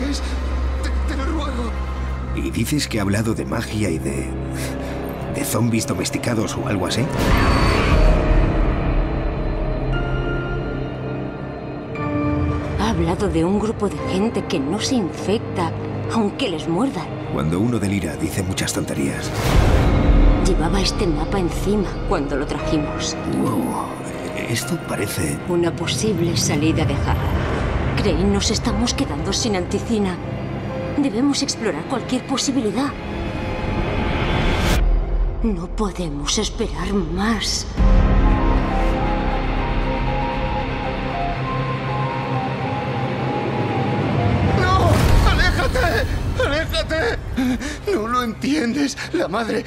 dejes. Te lo ruego. ¿Y dices que ha hablado de magia y de zombies domesticados o algo así? Ha hablado de un grupo de gente que no se infecta, aunque les muerdan. Cuando uno delira, dice muchas tonterías. Llevaba este mapa encima cuando lo trajimos. Wow, esto parece... una posible salida de Harran. Crane, nos estamos quedando sin anticina. Debemos explorar cualquier posibilidad. No podemos esperar más. ¡No! ¡Aléjate! ¡Aléjate! No lo entiendes. La madre...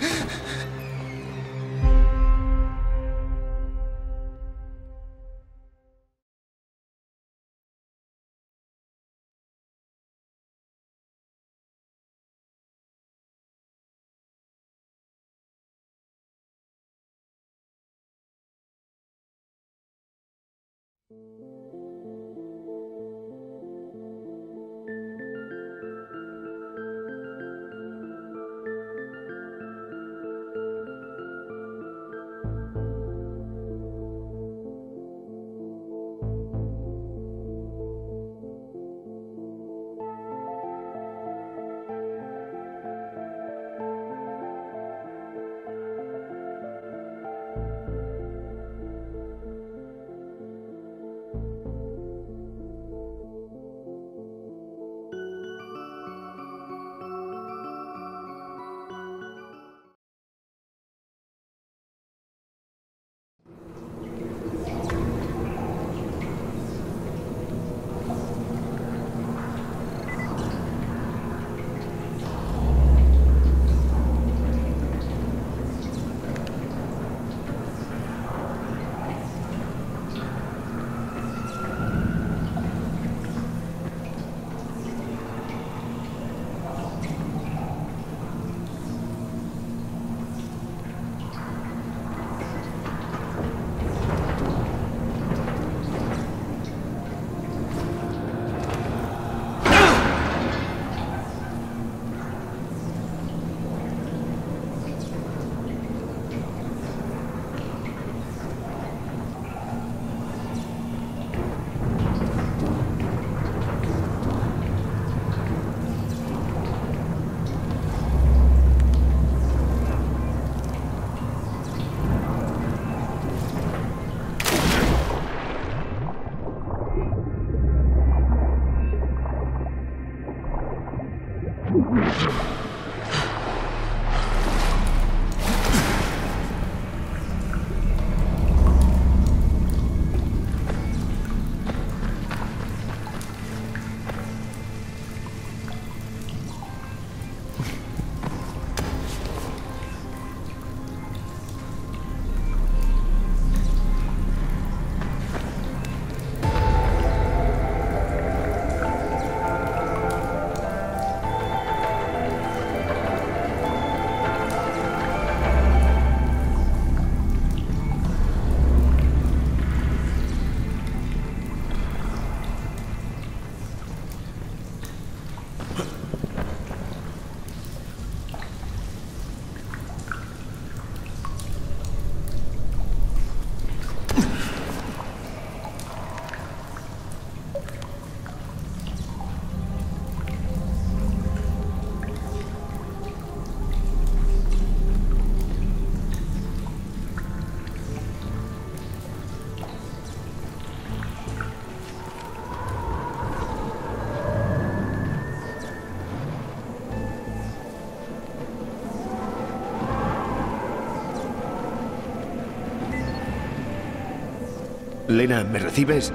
Lena, ¿me recibes?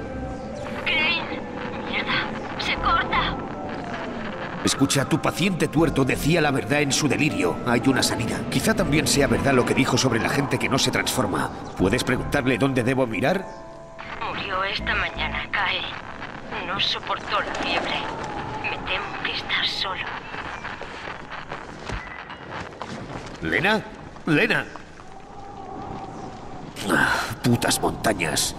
Crane, mierda, se corta. Escucha, tu paciente tuerto decía la verdad en su delirio. Hay una salida. Quizá también sea verdad lo que dijo sobre la gente que no se transforma. ¿Puedes preguntarle dónde debo mirar? Murió esta mañana, Cae. No soportó la fiebre. Me temo que está solo. ¿Lena? ¡Lena! Ah, putas montañas.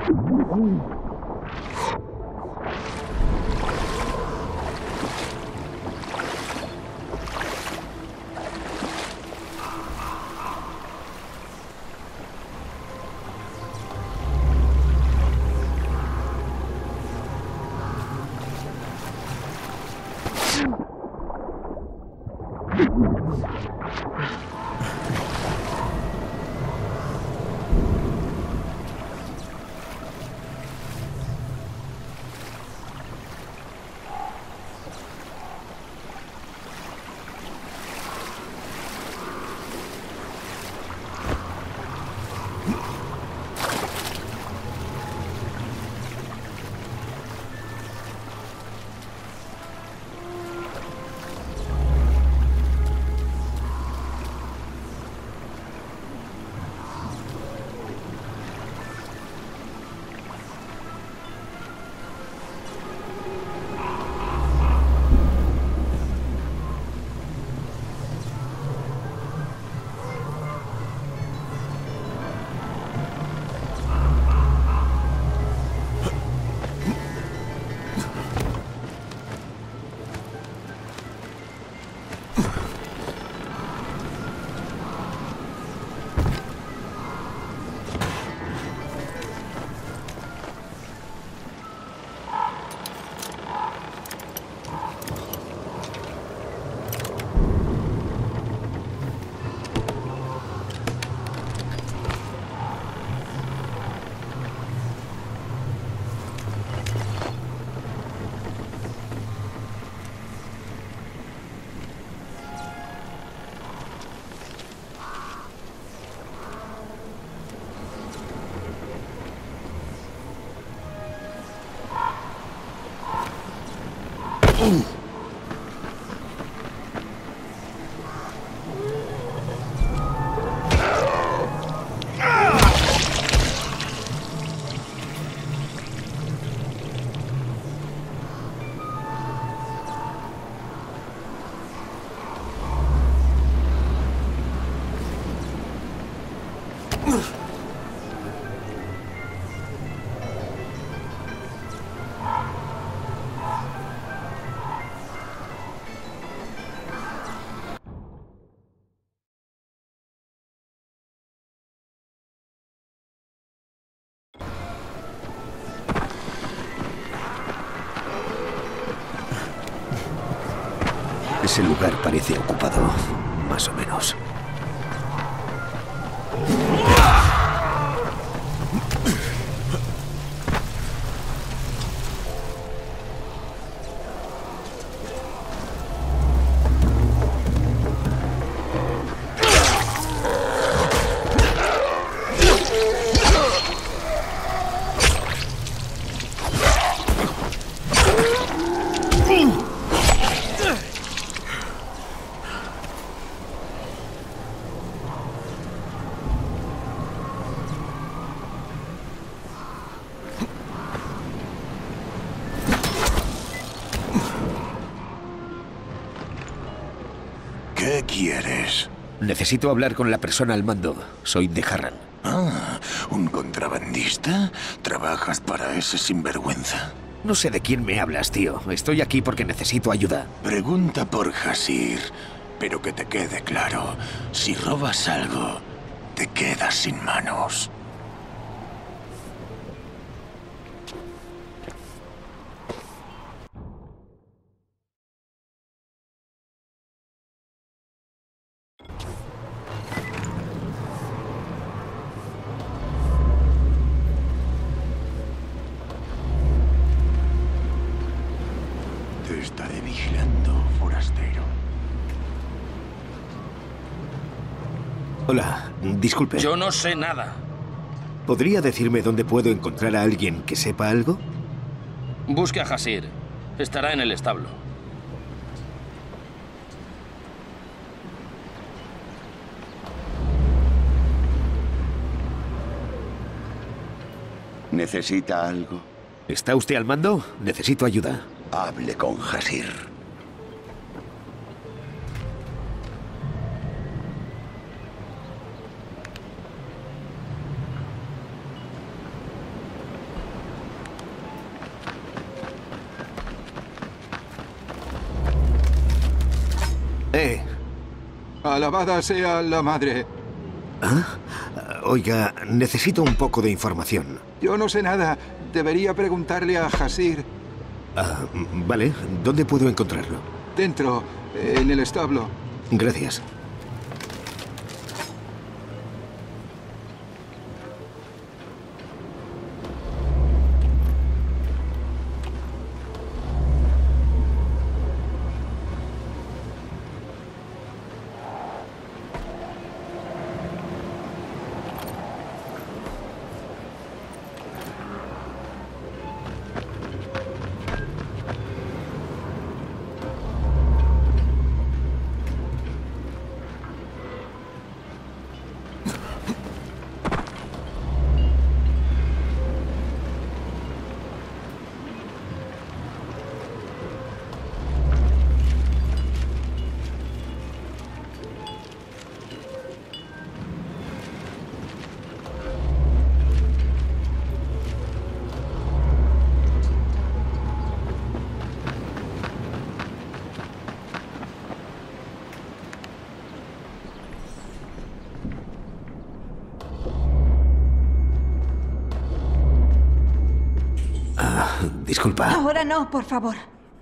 Ese lugar parece ocupado, más o menos. ¿Qué quieres? Necesito hablar con la persona al mando. Soy de Harran. Ah, ¿un contrabandista? ¿Trabajas para ese sinvergüenza? No sé de quién me hablas, tío. Estoy aquí porque necesito ayuda. Pregunta por Hasir, pero que te quede claro. Si robas algo, te quedas sin manos. Te estaré vigilando, forastero. Hola, disculpe. Yo no sé nada. ¿Podría decirme dónde puedo encontrar a alguien que sepa algo? Busque a Hasir. Estará en el establo. ¿Necesita algo? ¿Está usted al mando? Necesito ayuda. Hable con Hasir. Alabada sea la madre. Oiga, necesito un poco de información. Yo no sé nada. Debería preguntarle a Hasir. Vale, ¿dónde puedo encontrarlo? Dentro, en el establo. Gracias. Disculpa. Ahora no, por favor.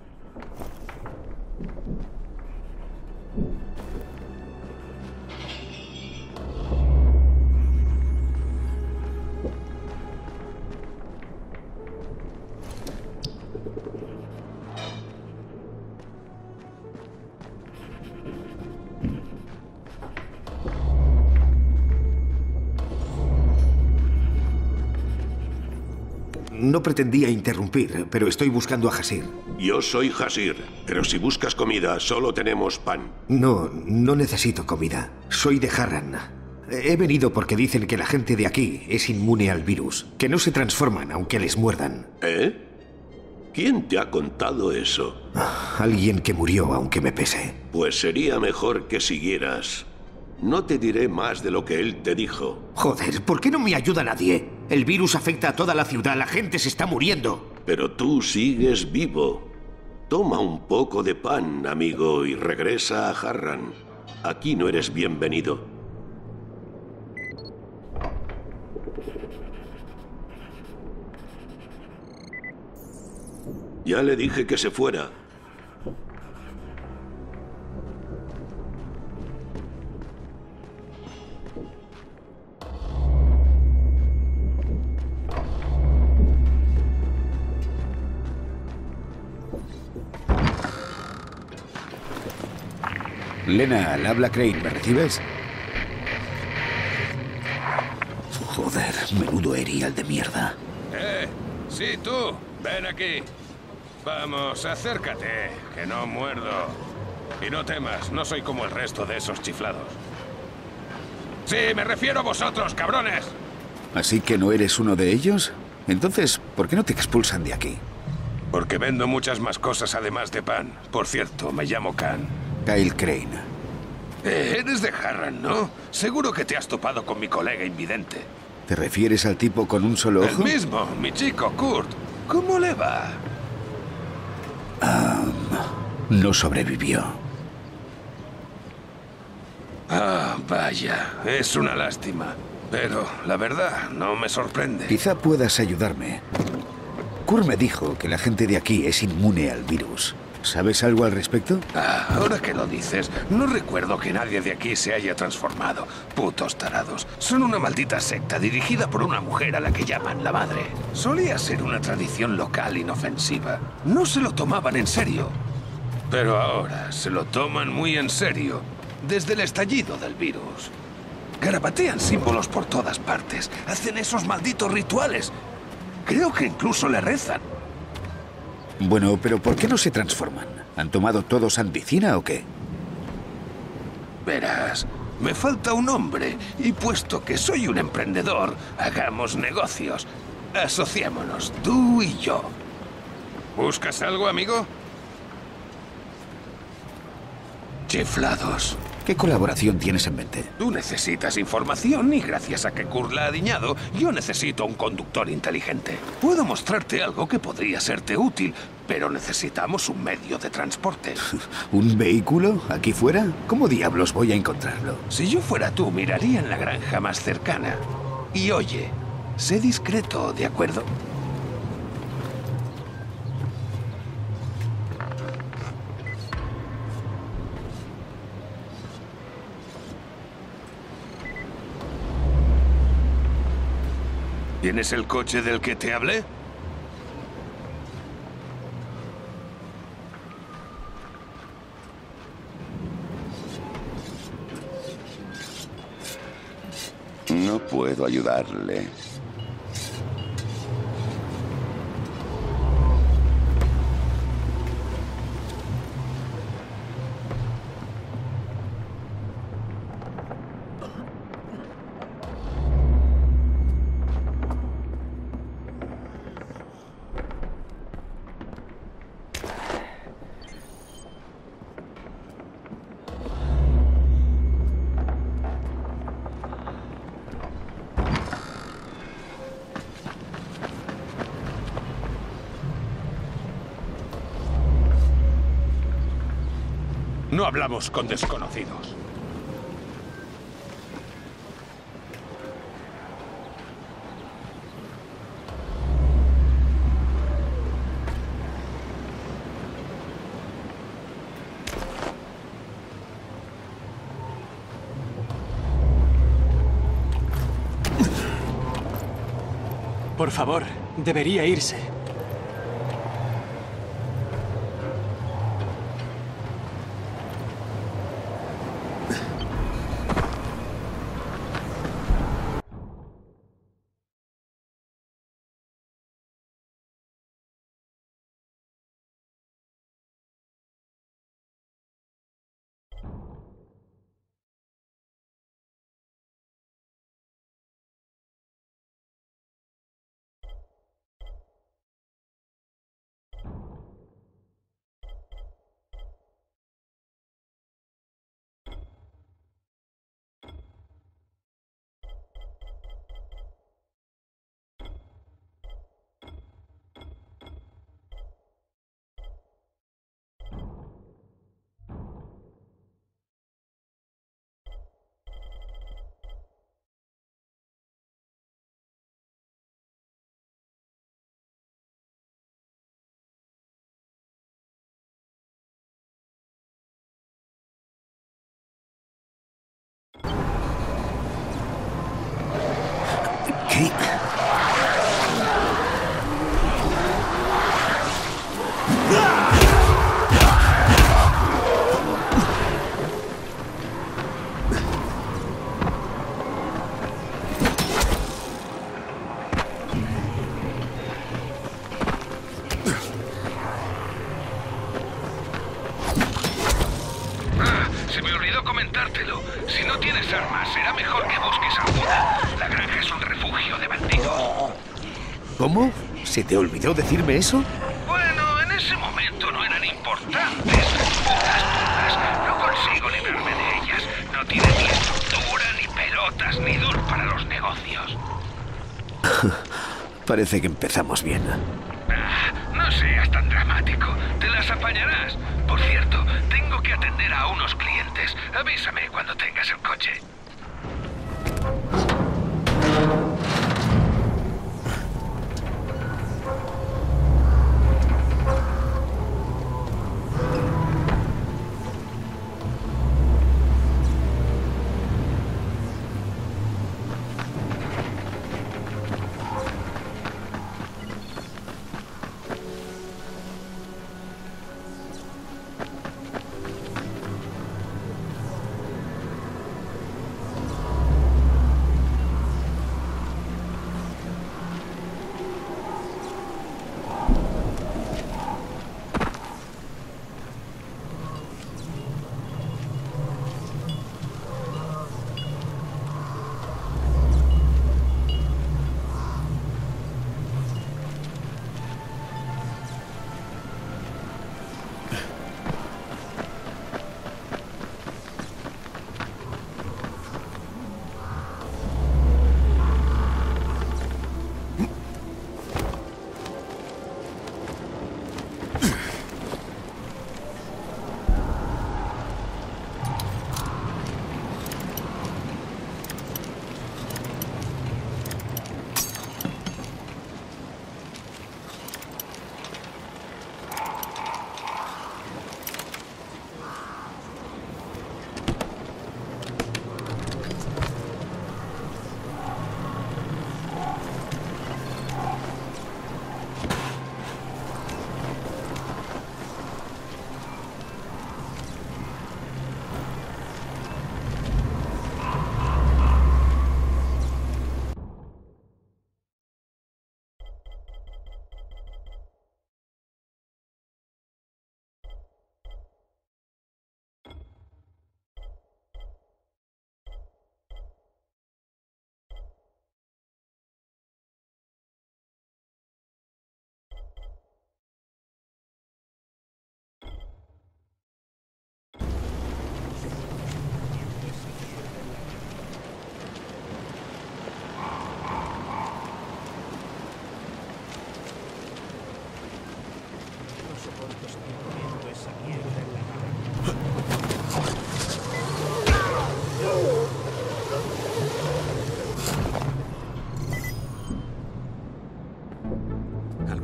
No pretendía interrumpir, pero estoy buscando a Hasir. Yo soy Hasir, pero si buscas comida, solo tenemos pan. No necesito comida. Soy de Harran. He venido porque dicen que la gente de aquí es inmune al virus, que no se transforman aunque les muerdan. ¿Eh? ¿Quién te ha contado eso? Alguien que murió aunque me pese. Pues sería mejor que siguieras. No te diré más de lo que él te dijo. Joder, ¿por qué no me ayuda nadie? El virus afecta a toda la ciudad, la gente se está muriendo. Pero tú sigues vivo. Toma un poco de pan, amigo, y regresa a Harran. Aquí no eres bienvenido. Ya le dije que se fuera. Lena, al habla Crane, ¿me recibes? Joder, menudo erial de mierda. Sí, tú. Ven aquí. Vamos, acércate, que no muerdo. Y no temas, no soy como el resto de esos chiflados. Sí, me refiero a vosotros, cabrones. ¿Así que no eres uno de ellos? Entonces, ¿por qué no te expulsan de aquí? Porque vendo muchas más cosas además de pan. Por cierto, me llamo Khan. Kyle Crane. Eres de Harran, ¿no? Seguro que te has topado con mi colega invidente. ¿Te refieres al tipo con un solo ojo? El mismo, mi chico, Kurt. ¿Cómo le va? No sobrevivió. Ah, vaya. Es una lástima. Pero, la verdad, no me sorprende. Quizá puedas ayudarme. Kurt me dijo que la gente de aquí es inmune al virus. ¿Sabes algo al respecto? Ahora que lo dices, no recuerdo que nadie de aquí se haya transformado. Putos tarados. Son una maldita secta dirigida por una mujer a la que llaman la madre. Solía ser una tradición local inofensiva. No se lo tomaban en serio. Pero ahora se lo toman muy en serio. Desde el estallido del virus. Garabatean símbolos por todas partes. Hacen esos malditos rituales. Creo que incluso le rezan. Bueno, pero ¿por qué no se transforman? ¿Han tomado todos anticina o qué? Verás, me falta un hombre, y puesto que soy un emprendedor, hagamos negocios. Asociémonos, tú y yo. ¿Buscas algo, amigo? Chiflados. ¿Qué colaboración tienes en mente? Tú necesitas información y gracias a que Kurt la ha adiñado, yo necesito un conductor inteligente. Puedo mostrarte algo que podría serte útil, pero necesitamos un medio de transporte. ¿Un vehículo? ¿Aquí fuera? ¿Cómo diablos voy a encontrarlo? Si yo fuera tú, miraría en la granja más cercana. Y oye, sé discreto, ¿de acuerdo? ¿Tienes el coche del que te hablé? No puedo ayudarle. No hablamos con desconocidos. Por favor, debería irse. ¿Qué? Se me olvidó comentártelo. Si no tienes armas, será mejor que busques alguna. La granja es un refugio de bandidos. ¿Cómo? ¿Se te olvidó decirme eso? Bueno, en ese momento no eran importantes. Putas todas. No consigo librarme de ellas. No tienen ni estructura, ni pelotas, ni dur para los negocios. Parece que empezamos bien. No seas tan dramático. Te las apañarás. Por cierto, tengo que atender a unos clientes. Avísame cuando tengas el coche.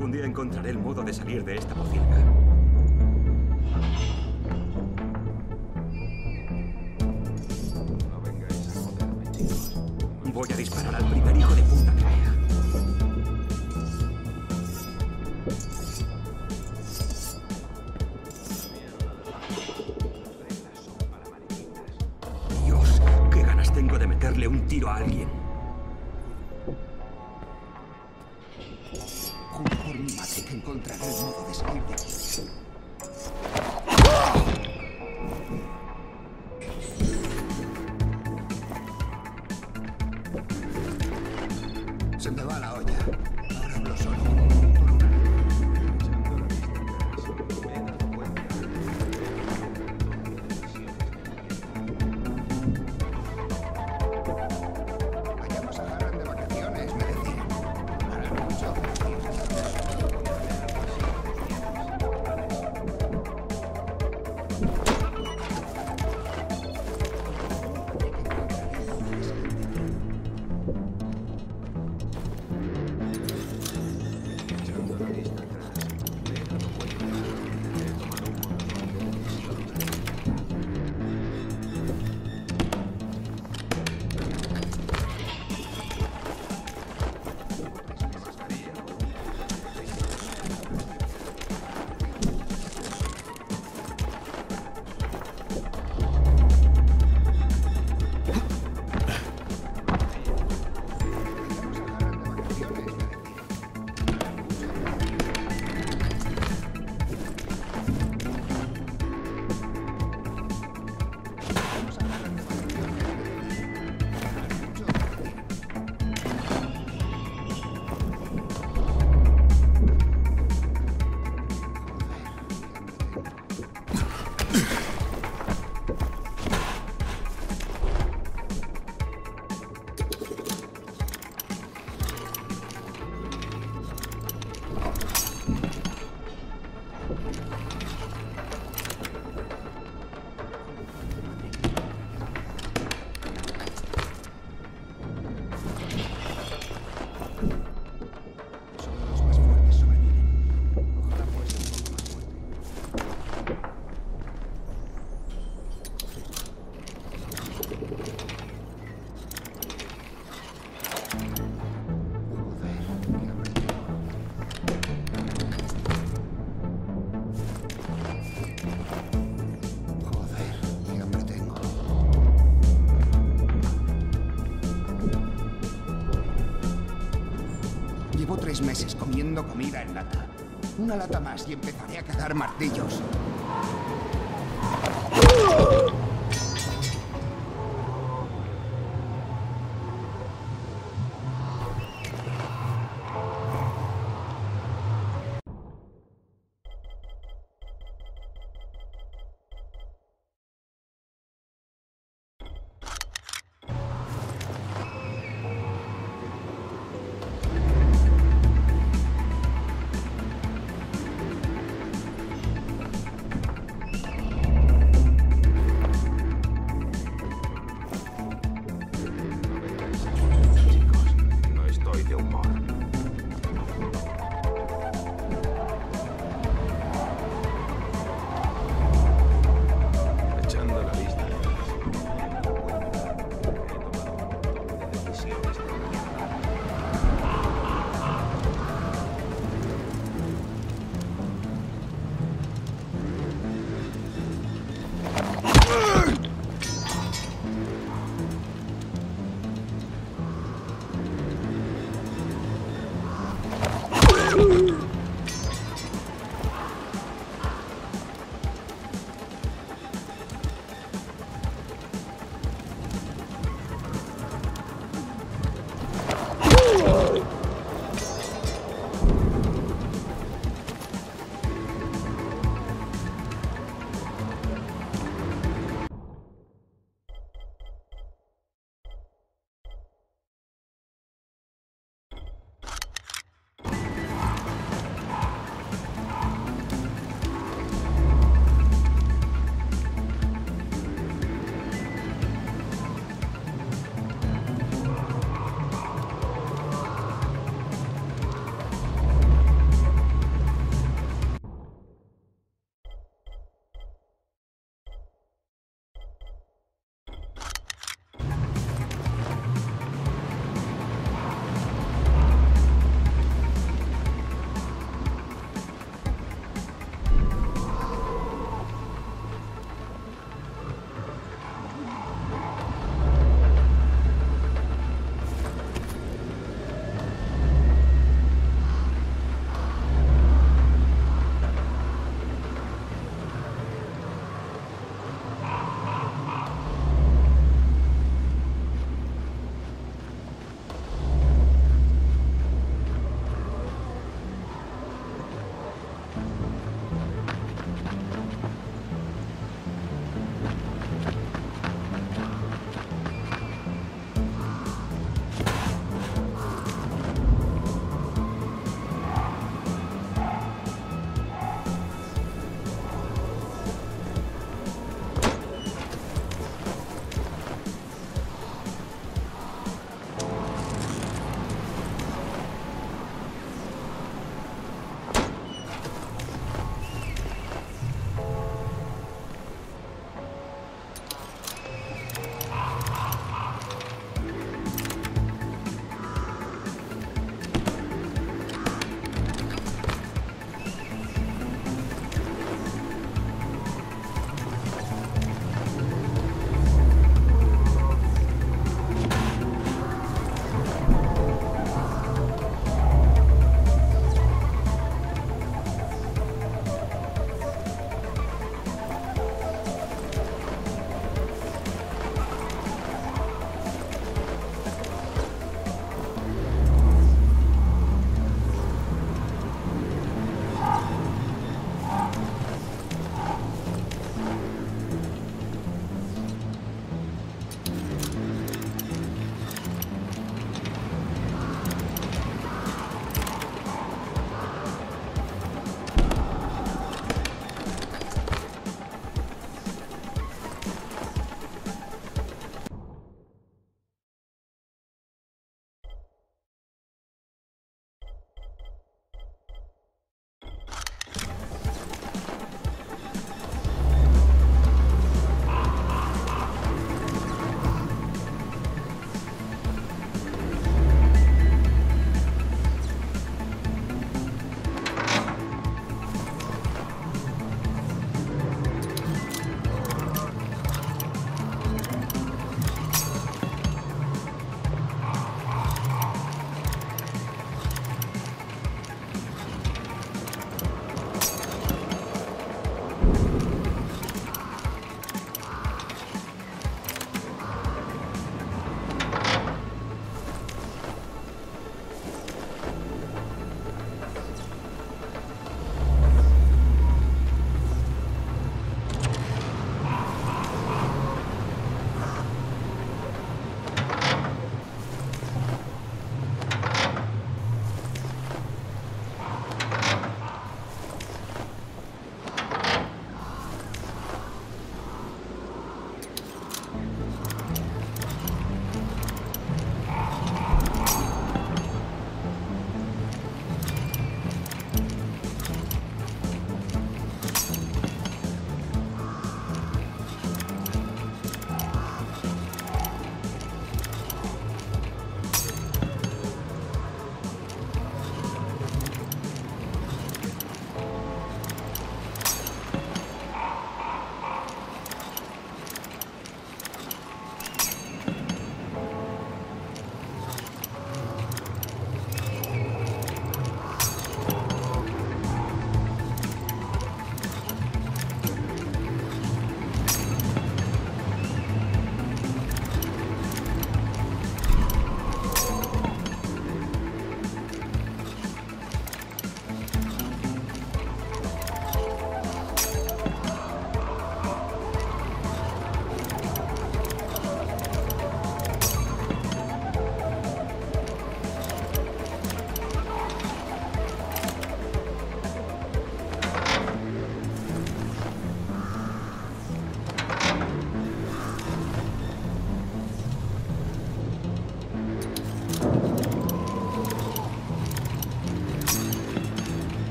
Algún día encontraré el modo de salir de esta pocilga. Voy a disparar al primer hijo de puta que vea. Dios, qué ganas tengo de meterle un tiro a alguien. Juro por mi madre que encontraré el modo de salir de aquí. Se me va la olla. Ahora hablo solo. Vayamos a Harran de vacaciones, me decían. Harán mucho. Llevo 3 meses comiendo comida en lata. Una lata más y empezaré a cazar martillos.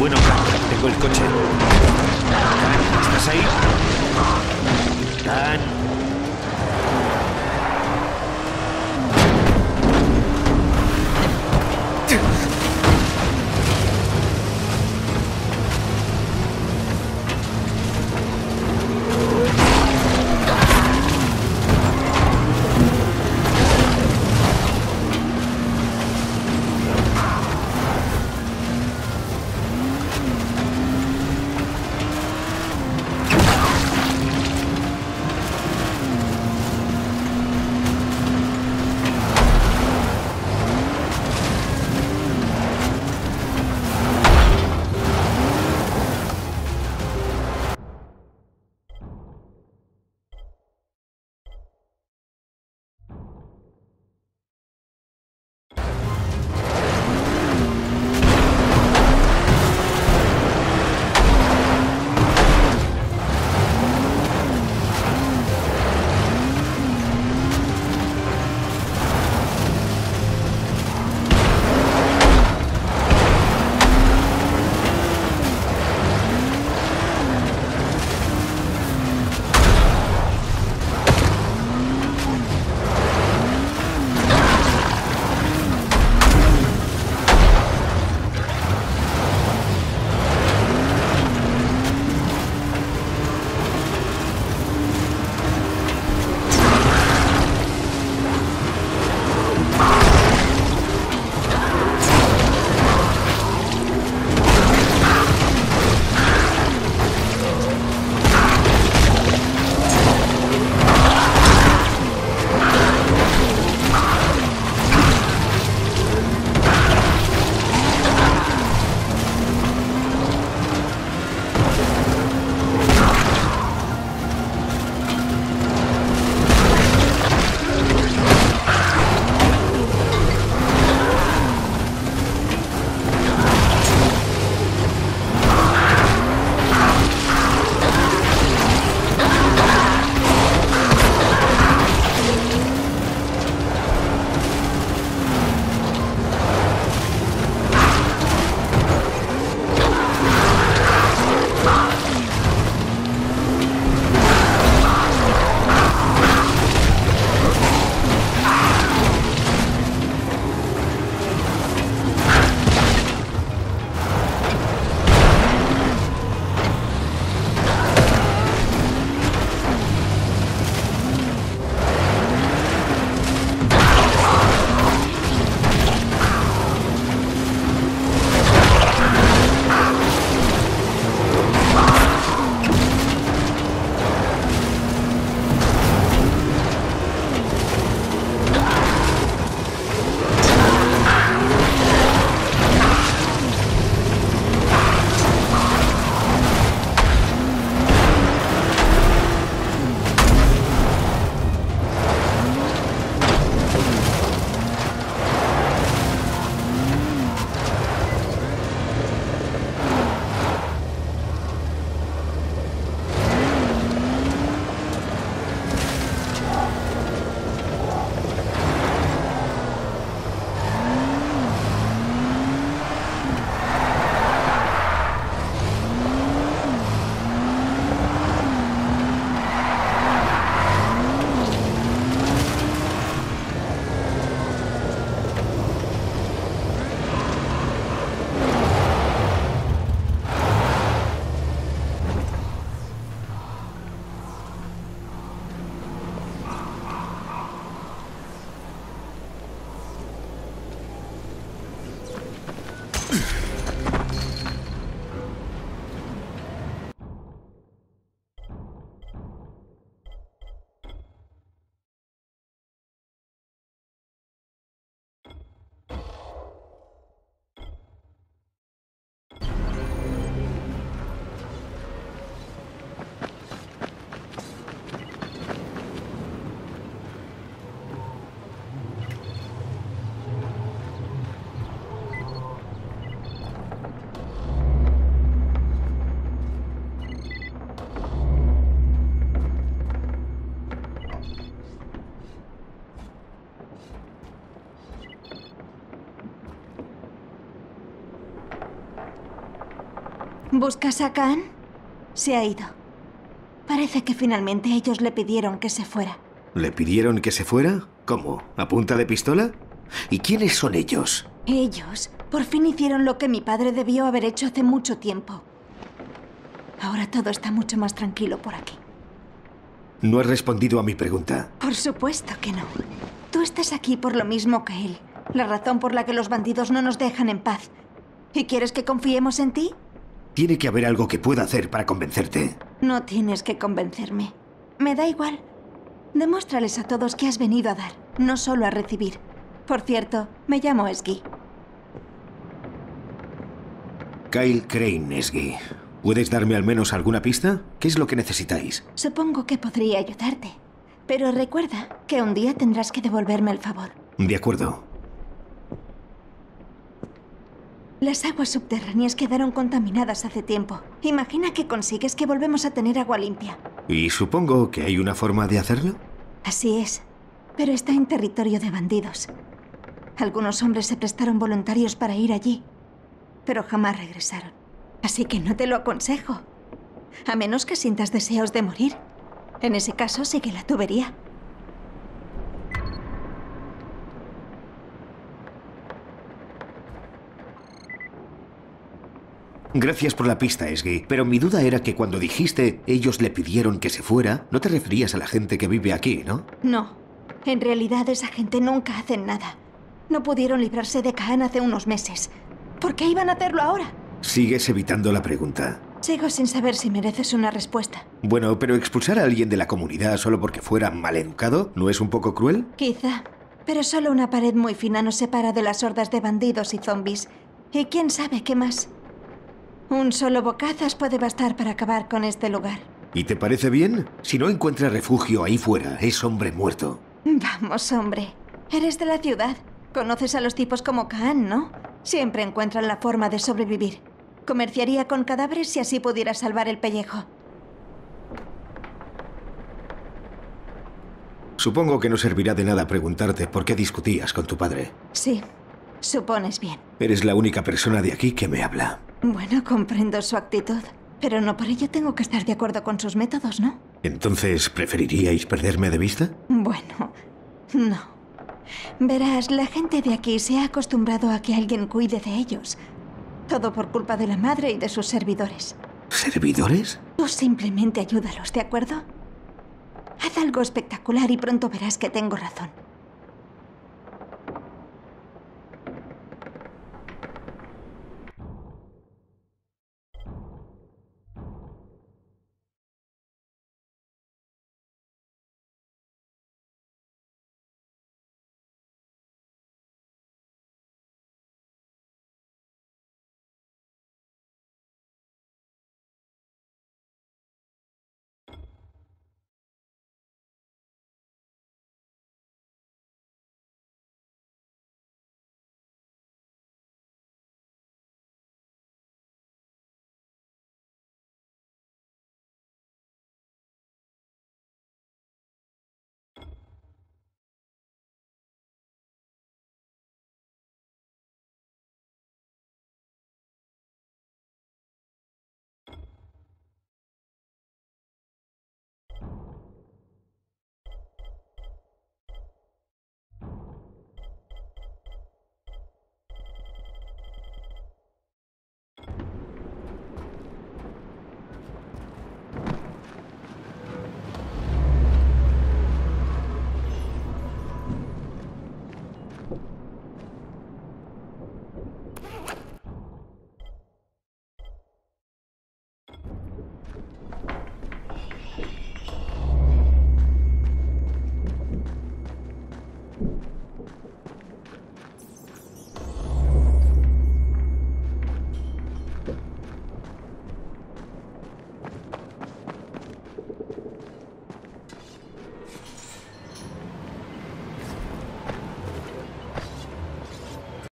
Bueno, Khan, tengo el coche. Khan, ¿estás ahí? Khan. ¿Buscas a Khan? Se ha ido. Parece que finalmente ellos le pidieron que se fuera. ¿Le pidieron que se fuera? ¿Cómo? ¿A punta de pistola? ¿Y quiénes son ellos? Ellos por fin hicieron lo que mi padre debió haber hecho hace mucho tiempo. Ahora todo está mucho más tranquilo por aquí. No has respondido a mi pregunta. Por supuesto que no. Tú estás aquí por lo mismo que él. La razón por la que los bandidos no nos dejan en paz. ¿Y quieres que confiemos en ti? Tiene que haber algo que pueda hacer para convencerte. No tienes que convencerme. Me da igual. Demuéstrales a todos que has venido a dar, no solo a recibir. Por cierto, me llamo Esgi. Kyle Crane, Esgi. ¿Puedes darme al menos alguna pista? ¿Qué es lo que necesitáis? Supongo que podría ayudarte. Pero recuerda que un día tendrás que devolverme el favor. De acuerdo. Las aguas subterráneas quedaron contaminadas hace tiempo. Imagina que consigues que volvemos a tener agua limpia. ¿Y supongo que hay una forma de hacerlo? Así es, pero está en territorio de bandidos. Algunos hombres se prestaron voluntarios para ir allí, pero jamás regresaron. Así que no te lo aconsejo. A menos que sientas deseos de morir. En ese caso, sigue la tubería. Gracias por la pista, Esgi. Pero mi duda era que cuando dijiste ellos le pidieron que se fuera, no te referías a la gente que vive aquí, ¿no? No. En realidad esa gente nunca hace nada. No pudieron librarse de Khan hace unos meses. ¿Por qué iban a hacerlo ahora? Sigues evitando la pregunta. Sigo sin saber si mereces una respuesta. Bueno, pero expulsar a alguien de la comunidad solo porque fuera maleducado, ¿no es un poco cruel? Quizá. Pero solo una pared muy fina nos separa de las hordas de bandidos y zombies. Y quién sabe qué más. Un solo bocazas puede bastar para acabar con este lugar. ¿Y te parece bien? Si no encuentra refugio ahí fuera, es hombre muerto. Vamos, hombre. Eres de la ciudad. Conoces a los tipos como Khan, ¿no? Siempre encuentran la forma de sobrevivir. Comerciaría con cadáveres si así pudiera salvar el pellejo. Supongo que no servirá de nada preguntarte por qué discutías con tu padre. Sí, supones bien. Eres la única persona de aquí que me habla. Bueno, comprendo su actitud. Pero no por ello tengo que estar de acuerdo con sus métodos, ¿no? ¿Entonces preferiríais perderme de vista? Bueno, no. Verás, la gente de aquí se ha acostumbrado a que alguien cuide de ellos. Todo por culpa de la madre y de sus servidores. ¿Servidores? Tú simplemente ayúdalos, ¿de acuerdo? Haz algo espectacular y pronto verás que tengo razón.